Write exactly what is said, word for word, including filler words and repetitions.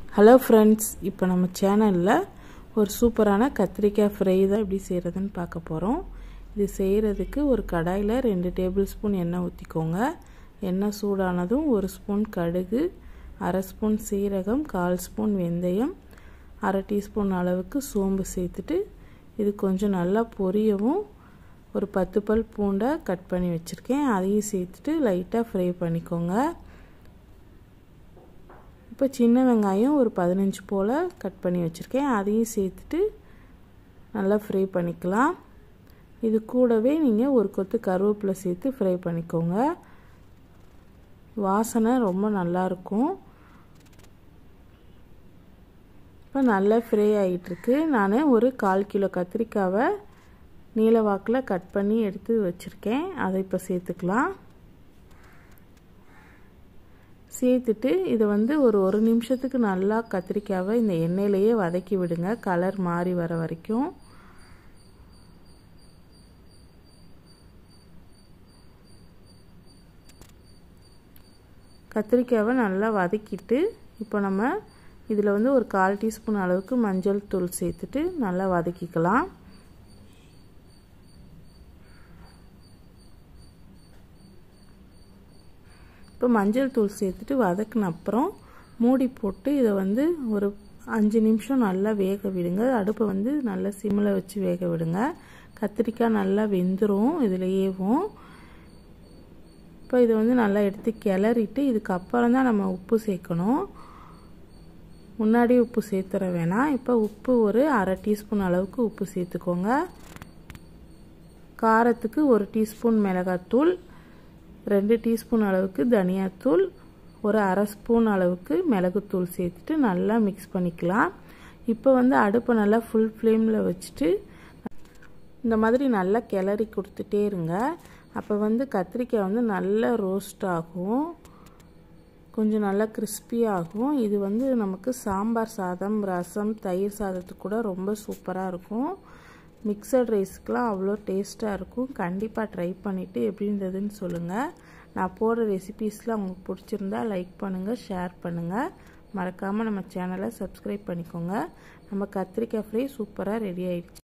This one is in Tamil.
ஹலோ ஃப்ரெண்ட்ஸ், இப்போ நம்ம சேனலில் ஒரு சூப்பரான கத்திரிக்காய் ஃப்ரை தான் எப்படி செய்கிறதுன்னு பார்க்க போகிறோம். இது செய்கிறதுக்கு ஒரு கடாயில் ரெண்டு டேபிள் ஸ்பூன் எண்ணெய் ஊற்றிக்கோங்க. எண்ணெய் சூடானதும் ஒரு ஸ்பூன் கடுகு, அரை ஸ்பூன் சீரகம், கால் ஸ்பூன் வெந்தயம், அரை டீஸ்பூன் அளவுக்கு சோம்பு சேர்த்துட்டு இது கொஞ்சம் நல்லா பொரியவும் ஒரு பத்து பல் பூண்டை கட் பண்ணி வச்சுருக்கேன், அதையும் சேர்த்துட்டு லைட்டாக ஃப்ரை பண்ணிக்கோங்க. இப்போ சின்ன வெங்காயம் ஒரு பதினஞ்சு போல் கட் பண்ணி வச்சுருக்கேன், அதையும் சேர்த்துட்டு நல்லா ஃப்ரை பண்ணிக்கலாம். இது கூடவே நீங்கள் ஒரு கொத்து கருவேப்பிலை சேர்த்து ஃப்ரை பண்ணிக்கோங்க. வாசனை ரொம்ப நல்லாயிருக்கும். இப்போ நல்லா ஃப்ரை ஆகிட்டுருக்கு. நான் ஒரு கால் கிலோ கத்திரிக்காவை நீல வாக்கில் கட் பண்ணி எடுத்து வச்சுருக்கேன், அதை இப்போ சேர்த்துக்கலாம். சேர்த்துட்டு இதை வந்து ஒரு ஒரு நிமிஷத்துக்கு நல்லா கத்திரிக்காவை இந்த எண்ணெயிலேயே வதக்கி விடுங்க, கலர் மாறி வர வரைக்கும். கத்திரிக்காவை நல்லா வதக்கிட்டு இப்போ நம்ம இதில் வந்து ஒரு கால் டீஸ்பூன் அளவுக்கு மஞ்சள் தூள் சேர்த்துட்டு நல்லா வதக்கிக்கலாம். இப்போ மஞ்சள் தூள் சேர்த்துட்டு வதக்கின அப்புறம் மூடி போட்டு இதை வந்து ஒரு அஞ்சு நிமிஷம் நல்லா வேக விடுங்க. அடுப்பை வந்து நல்லா சிம்மில் வச்சு வேக விடுங்க. கத்திரிக்காய் நல்லா வெந்துடும் இதுலேயேவும். இப்போ இதை வந்து நல்லா எடுத்து கிளறிட்டு இதுக்கப்புறம் தான் நம்ம உப்பு சேர்க்கணும். முன்னாடி உப்பு சேர்த்துற வேணாம். இப்போ உப்பு ஒரு அரை டீஸ்பூன் அளவுக்கு உப்பு சேர்த்துக்கோங்க. காரத்துக்கு ஒரு டீஸ்பூன் மிளகாத்தூள், ரெண்டு டீஸ்பூன் அளவுக்கு தனியாத்தூள், ஒரு அரை ஸ்பூன் அளவுக்கு மிளகுத்தூள் சேர்த்துட்டு நல்லா மிக்ஸ் பண்ணிக்கலாம். இப்போ வந்து அடுப்பை நல்லா ஃபுல் ஃப்ளேமில் வச்சுட்டு இந்த மாதிரி நல்லா கிளறி கொடுத்துட்டே இருங்க. அப்போ வந்து கத்திரிக்காய் வந்து நல்லா ரோஸ்ட் ஆகும், கொஞ்சம் நல்லா கிறிஸ்பியாகும். இது வந்து நமக்கு சாம்பார் சாதம், ரசம், தயிர் சாதத்துக்கு கூட ரொம்ப சூப்பராக இருக்கும். மிக்சட் ரைஸ்க்கெலாம் அவ்வளோ டேஸ்ட்டாக இருக்கும். கண்டிப்பாக ட்ரை பண்ணிவிட்டு எப்படி இருந்ததுன்னு சொல்லுங்கள். நான் போடுற ரெசிபீஸ்லாம் உங்களுக்கு பிடிச்சிருந்தா லைக் பண்ணுங்கள், ஷேர் பண்ணுங்கள். மறக்காமல் நம்ம சேனலை சப்ஸ்கிரைப் பண்ணிக்கோங்க. நம்ம கத்திரிக்காய் ஃப்ரை சூப்பராக ரெடி ஆயிடுச்சு.